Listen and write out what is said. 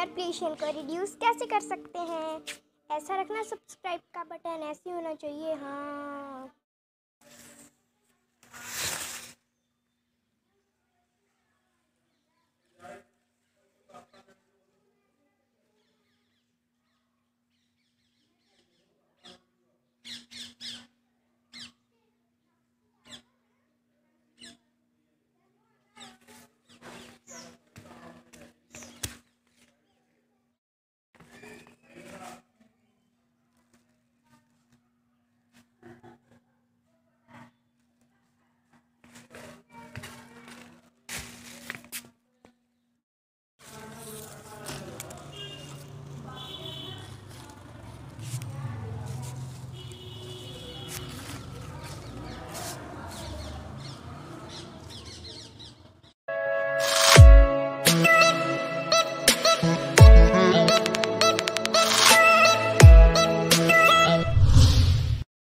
Notification को reduce कैसे कर सकते हैं। ऐसा रखना, सब्सक्राइब का बटन ऐसे होना चाहिए। हाँ।